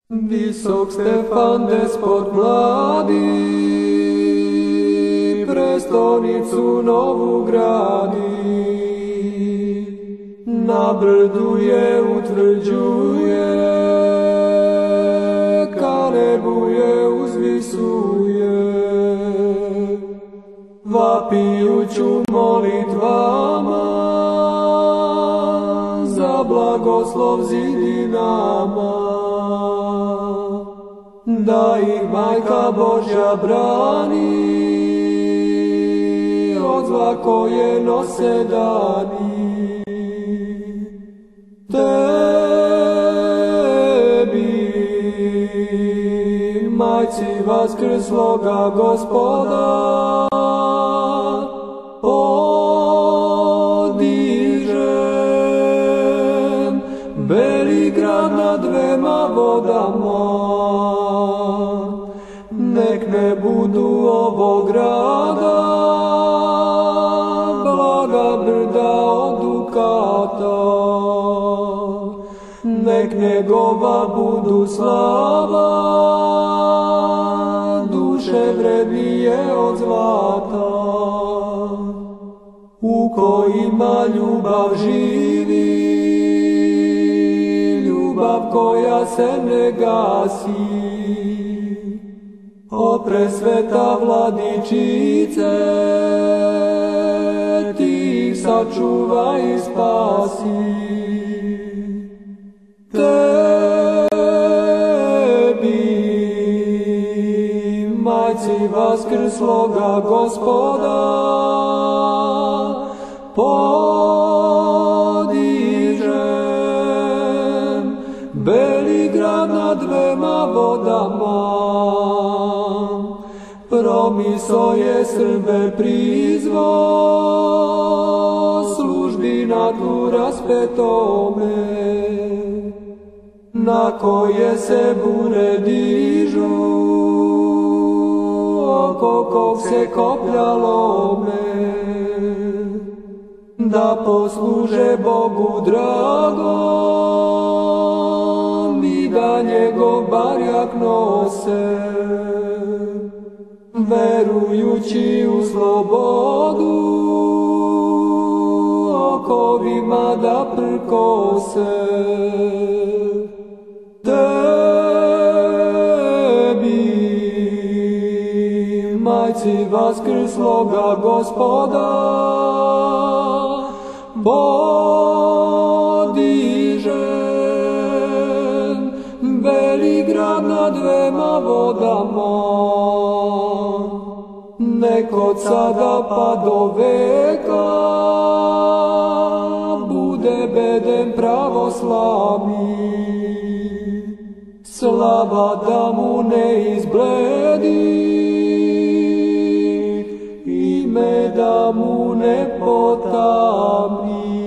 Visok Stefan, despot mladi, prestonicu novu gradi. Na brdu je utvrđuje, ka nebu je uzvisuje. Vapijuću molitvama, za blagoslov zidinama. Da ih Majka Božja brani, od zla koje nose dani. Tebi, Majci vaskrsloga Gospoda, podižem, beli grad nad dvema vodama. Nek ne budu ovog grada blaga brda od dukata. Nek njegova budu slava duše vrednije od zlata. U kojima ljubav živi, ljubav koja se ne gasi. O presveta Vladičice, ti ih sačuvaj i spasi. Tebi, Majci vaskrsloga Gospoda, podižem, beli grad nad dvema vodama. Promiso je Srbe prizvo, službi na tlu raspetome, na koje se bure dižu, oko kog se koplja lome. Da posluže Bogu dragom i da njegov barjak nose. Verujući u slobodu, okovima da prkose. Tebi, Majci vaskrsloga Gospoda, podižem, beli grad nad dvema vodama. Nek od sada pa do veka bude bedem pravoslavni. Slava da mu ne izbledi, ime da mu ne potamni.